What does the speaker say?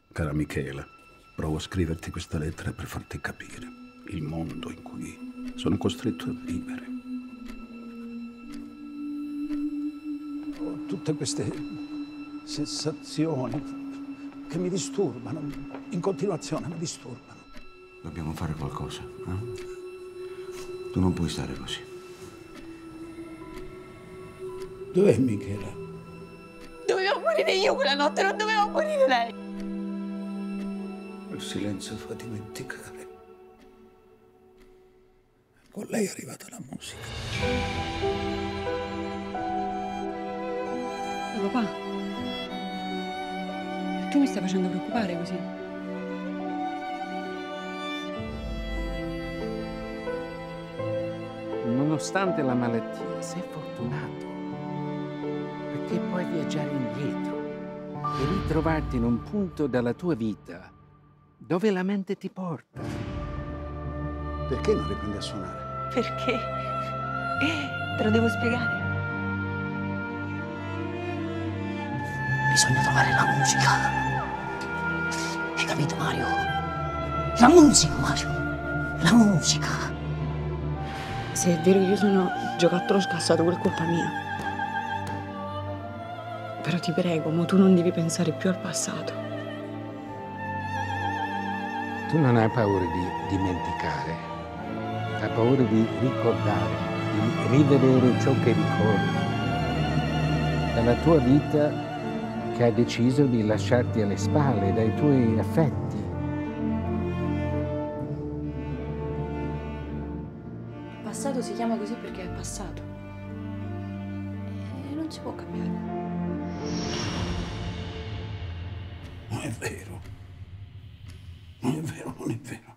Cara Michela, provo a scriverti questa lettera per farti capire il mondo in cui sono costretto a vivere. Ho tutte queste sensazioni che mi disturbano, in continuazione mi disturbano. Dobbiamo fare qualcosa, eh? Tu non puoi stare così. Dov'è Michela? Dovevo morire io quella notte, non dovevo morire lei. Il silenzio fa dimenticare. Con lei è arrivata la musica. Papà, tu mi stai facendo preoccupare così. Nonostante la malattia, sei fortunato, perché puoi viaggiare indietro e ritrovarti in un punto della tua vita dove la mente ti porta. Perché non riprendi a suonare? Perché? Te lo devo spiegare. Bisogna trovare la musica. Hai capito, Mario? La musica, Mario. La musica. Se è vero che io sono giocattolo scassato, quella è colpa mia. Però ti prego, mo tu non devi pensare più al passato. Tu non hai paura di dimenticare, hai paura di ricordare, di rivedere ciò che ricordi. Dalla tua vita che hai deciso di lasciarti alle spalle, dai tuoi affetti. Il passato si chiama così perché è passato. E non si può cambiare. Non è vero. Non è vero, non è vero.